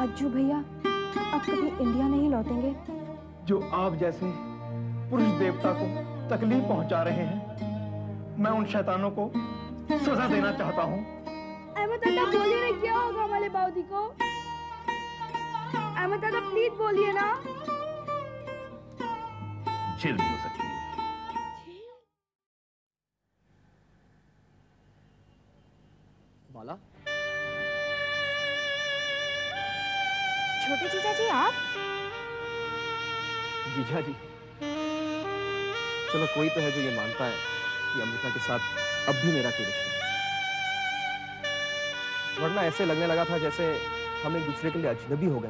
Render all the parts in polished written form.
अज्जू भैया अब कभी इंडिया नहीं लौटेंगे? जो आप जैसे पुरुष देवता को तकलीफ पहुंचा रहे हैं, मैं उन शैतानों को सजा देना चाहता हूँ। अहमद दादा बोलिए ना, क्या होगा हमारे बाबूजी को? अहमद दादा प्लीज बोलिए ना। जेल भी हो सकती है। बाला, छोटे जीजा जी आप? जीजा जी, चलो कोई तो है जो ये मानता है कि अमृता के साथ अब भी मेरा कोई रिश्ता है, वरना ऐसे लगने लगा था जैसे हम एक दूसरे के लिए अजनबी हो गए।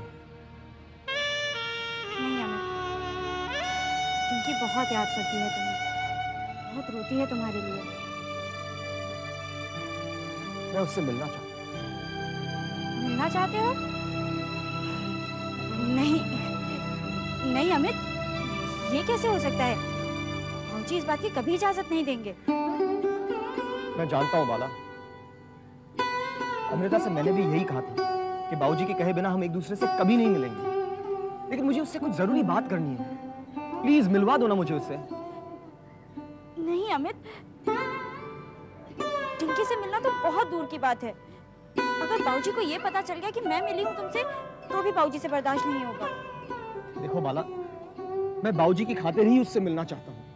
नहीं अमित, टिंकी बहुत याद करती है तुम्हें, बहुत रोती है तुम्हारे लिए। मैं उससे मिलना चाहता हूँ। मिलना चाहते हो? नहीं नहीं अमित, ये कैसे हो सकता है? भाऊजी इस बात की कभी इजाजत नहीं देंगे। मैं जानता हूँ बाला, अमृता से मैंने भी यही कहा था कि बाबूजी के कहे बिना हम एक दूसरे से कभी नहीं मिलेंगे, लेकिन मुझे उससे कुछ जरूरी बात करनी है। प्लीज मिलवा दो ना मुझे उससे। नहीं अमित, टिंकी से मिलना तो बहुत दूर की बात है। अगर बाबूजी को ये पता चल गया कि मैं मिली हूँ तुमसे, तो भी बाबूजी से बर्दाश्त नहीं होगा। देखो बाला, मैं बाबूजी की खातिर ही उससे मिलना चाहता हूँ।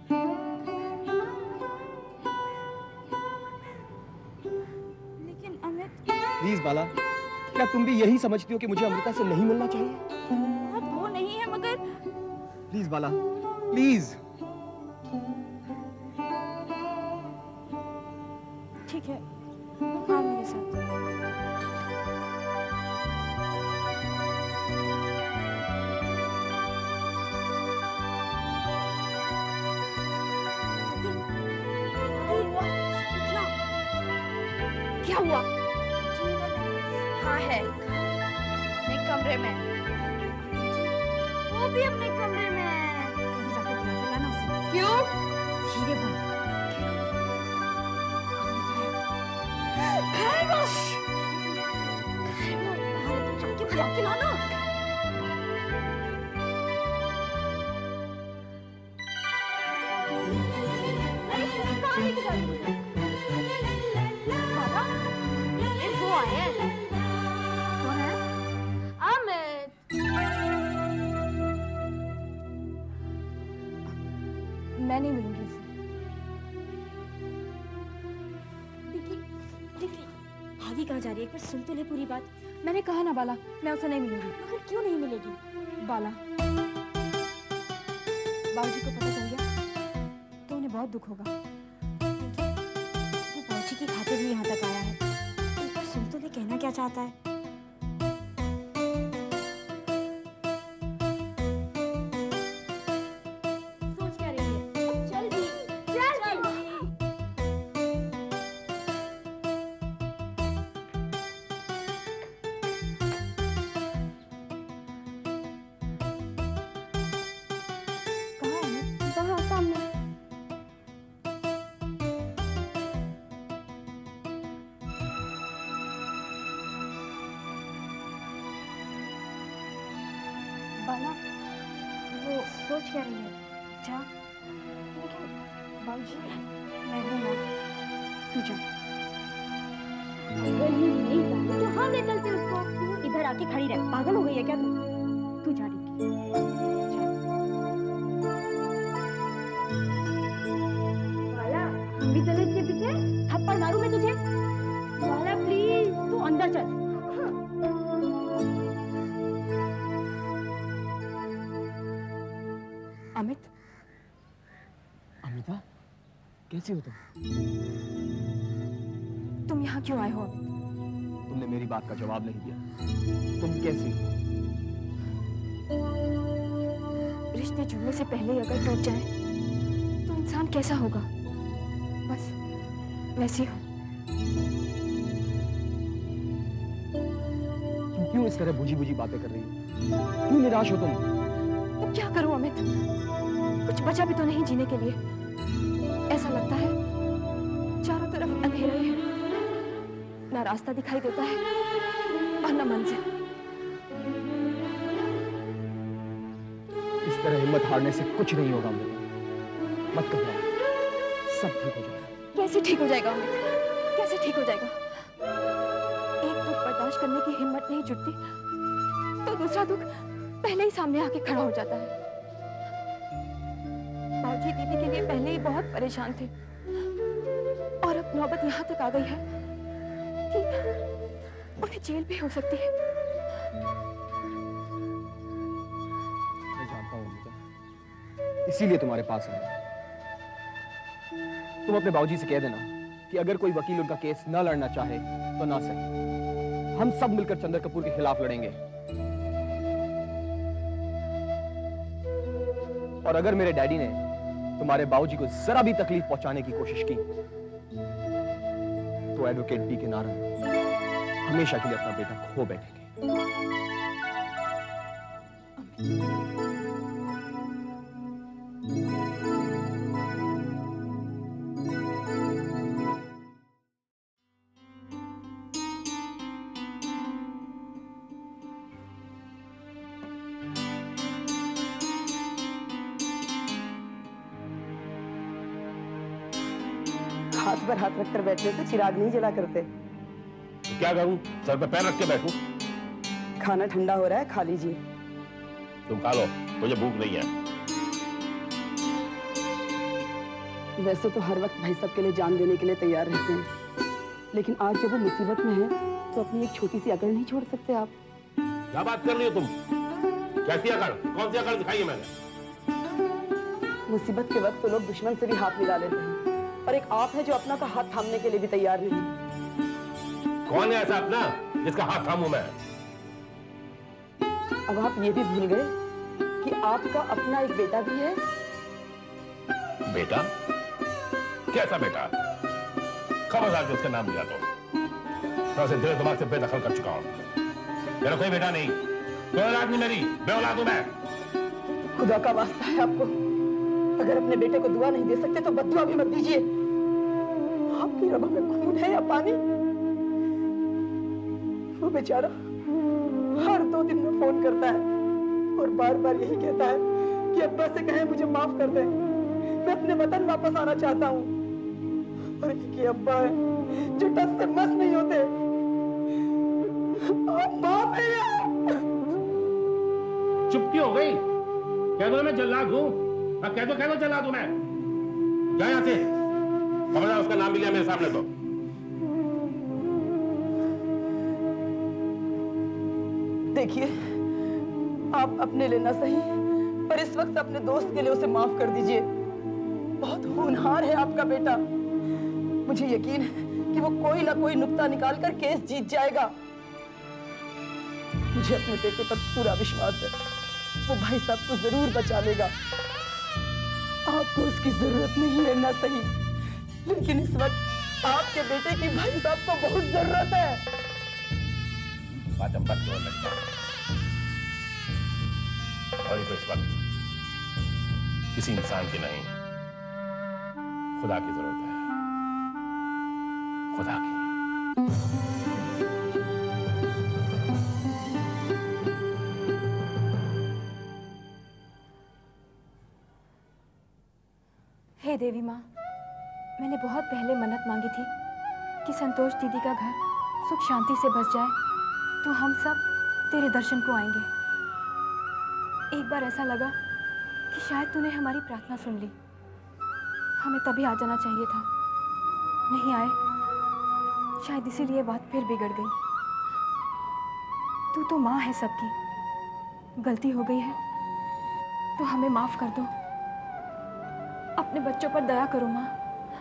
लेकिन अमित। प्लीज बाला, क्या तुम भी यही समझती हो कि मुझे अमृता से नहीं मिलना चाहिए? बात वो नहीं है, मगर प्लीज बाला, प्लीज। ठीक है, हाँ मेरे साथ। क्या हुआ? हाँ है, अपने कमरे में। वो भी अपने कमरे में है। क्यों? धीरे बोल। खैरोश, जाके बुला के लाना। अरे कहाँ लेके जा रही हो? बाबा, ये वो आए हैं। कौन है? अमित। मैं नहीं मिलूंगी इससे। भागी कहाँ जा रही है? एक बार सुन तो ले पूरी बात। मैंने कहा ना बाला, मैं उसे नहीं मिलूंगी। मगर क्यों नहीं मिलेगी? बाला, बाबूजी को पता चल गया तो उन्हें बहुत दुख होगा। वो बाबूजी की खातिर भी यहाँ तक आया है। एक बार सुन तो ले, कहना क्या चाहता है। सोच क्या रही है? जल्दी, जल्दी। कहाँ है? वहाँ सामने। बाला, वो सोच क्या रही है? जा। लेकिन बाबूजी, मैं हूँ ना, तू जा। अगर ये नहीं जाती तो हम ले चलते उसको। तू इधर आके खड़ी रह, पागल हो गई है क्या तू? तू जा रिकी। वाला, हम भी चले इसके पीछे। थप्पड़ मारूं मैं तुझे? वाला प्लीज, तू अंदर चल। अमित, अमृता, कैसी हो तुम? तुम यहाँ क्यों आए हो अमित? तुमने मेरी बात का जवाब नहीं दिया। तुम कैसी हो? रिश्ते जुड़ने से पहले ही अगर टूट जाए तो इंसान कैसा होगा? बस वैसी हो। तुम क्यों इस तरह बुझी बुझी बातें कर रही हो? क्यों निराश हो तुम? अब क्या करूं अमित? कुछ बचा भी तो नहीं जीने के लिए। ऐसा लगता है चारों तरफ अंधेरा ही है, ना रास्ता दिखाई देता है और ना मंजिल। तरह हिम्मत हारने से कुछ नहीं होगा अमृता। मत घबराओ, सब ठीक हो जाएगा। कैसे ठीक हो जाएगा अमित? कैसे ठीक हो जाएगा? एक दुख बर्दाश्त करने की हिम्मत नहीं जुटती तो दूसरा दुख पहले ही सामने आके खड़ा हो जाता है। बाबूजी दीदी के लिए पहले ही बहुत परेशान थे और अब नौबत यहाँ तक आ गई है कि उन्हें जेल भी हो सकती है। मैं जानता हूँ अमृता, इसीलिए तुम्हारे पास आया। तुम अपने बाबूजी से कह देना कि अगर कोई वकील उनका केस न लड़ना चाहे तो ना सही, हम सब मिलकर चंद्र कपूर के खिलाफ लड़ेंगे। और अगर मेरे डैडी ने तुम्हारे बाबूजी को जरा भी तकलीफ पहुंचाने की कोशिश की तो एडवोकेट बी के नारायण हमेशा के लिए अपना बेटा खो बैठेंगे। हाथ पर हाथ रखकर बैठने से चिराग नहीं जला करते। तो क्या करूं? सर पे पैर रख के बैठूं? खाना ठंडा हो रहा है, खा लीजिए। तुम खा लो, मुझे भूख नहीं है। वैसे तो हर वक्त भाई साहब के लिए जान देने के लिए तैयार रहते हैं, लेकिन आज जब वो मुसीबत में है तो अपनी एक छोटी सी अकड़ नहीं छोड़ सकते आप। क्या बात कर रही हो तुम? कैसी अकड़? कौन सी अकड़ दिखाई है मैंने? मुसीबत के वक्त तो लोग दुश्मन से भी हाथ मिला लेते हैं, और एक आप है जो अपना का हाथ थामने के लिए भी तैयार नहीं। कौन है ऐसा अपना जिसका हाथ थामूं मैं? अब आप ये भी भूल गए कि आपका अपना एक बेटा भी है। बेटा? कैसा बेटा? खबरदार जो उसका नाम लिया तो मैं उसे दिल दिमाग से बेदखल कर चुका हूं। मेरा कोई बेटा नहीं, कोई औलाद नहीं मेरी, बेऔलाद हूं मैं। खुदा का वास्ता है आपको, अगर अपने बेटे को दुआ नहीं दे सकते तो बद्दुआ भी मत दीजिए। आपकी रगों में खून है या पानी? वो बेचारा हर 2 दिन में फोन करता है और बार बार यही कहता है कि अब्बा से कहें मुझे माफ कर दें, मैं अपने वतन वापस आना चाहता हूँ। और एक ही अब्बा है जो टस से मस नहीं होते। आप बाप है या? चुप क्यों हो गई? कह दो मैं जल्लाद हूं। कह दो जल्लाद हूं मैं। जा यहां से। खबरदार उसका नाम भी लिया मेरे सामने तो। देखिए, आप अपने लिए ना सही पर इस वक्त अपने दोस्त के लिए उसे माफ कर दीजिए। बहुत होनहार है आपका बेटा, मुझे यकीन है कि वो कोई ना कोई नुक्ता निकालकर केस जीत जाएगा। मुझे अपने बेटे पर पूरा विश्वास है, वो भाई साहब को जरूर बचा लेगा। आपको उसकी जरूरत नहीं है ना सही, लेकिन इस वक्त आपके बेटे की भाई साहब को बहुत जरूरत है। बात हम बात करने लगता है और इस वक्त किसी इंसान की नहीं, खुदा की जरूरत है। खुदा की। हे देवी माँ, मैंने बहुत पहले मन्नत मांगी थी कि संतोष दीदी का घर सुख शांति से बस जाए तो हम सब तेरे दर्शन को आएंगे। एक बार ऐसा लगा कि शायद तूने हमारी प्रार्थना सुन ली। हमें तभी आ जाना चाहिए था, नहीं आए। शायद इसीलिए बात फिर बिगड़ गई। तू तो माँ है सबकी, गलती हो गई है तो हमें माफ कर दो। अपने बच्चों पर दया करो माँ।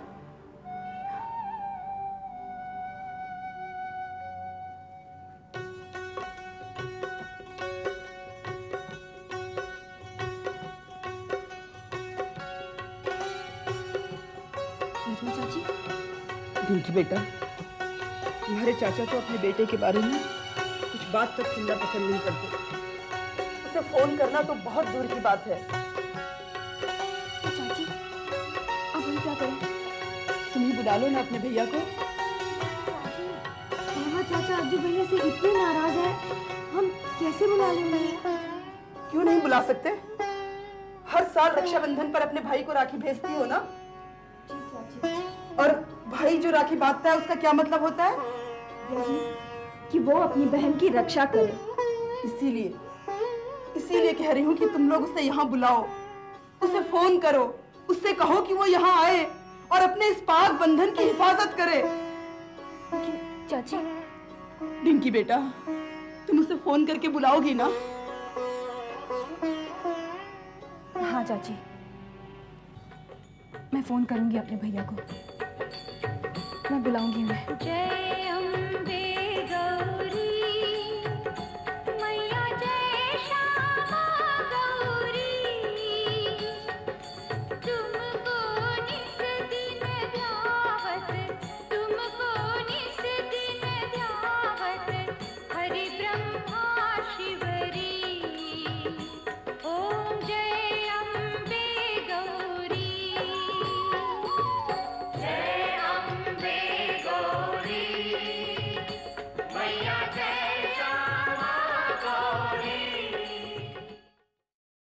चाची, रिंकी बेटा, तुम्हारे चाचा तो अपने बेटे के बारे में कुछ बात तक सुनना पसंद नहीं करते। उसे फोन करना तो बहुत दूर की बात है। चाची, अब हम क्या करें? तुम ही बुला लो ना अपने भैया को। चाचा अज्जू भैया से इतने नाराज है, हम कैसे बुला लेंगे? क्यों नहीं बुला सकते? हर साल रक्षाबंधन पर अपने भाई को राखी भेजती हो ना? जी चाची। और भाई जो राखी बांधता है उसका क्या मतलब होता है? यही कि वो अपनी बहन की रक्षा करे। इसीलिए इसीलिए कह रही हूँ कि तुम लोग उसे यहाँ बुलाओ, उसे फोन करो, उससे कहो कि वो यहाँ आए और अपने इस पाक बंधन की हिफाजत करे। लेकिन चाची, डिंकी बेटा, तुम उसे फोन करके बुलाओगी ना? हाँ चाची, मैं फोन करूंगी अपने भैया को, मैं बुलाऊंगी उन्हें। जय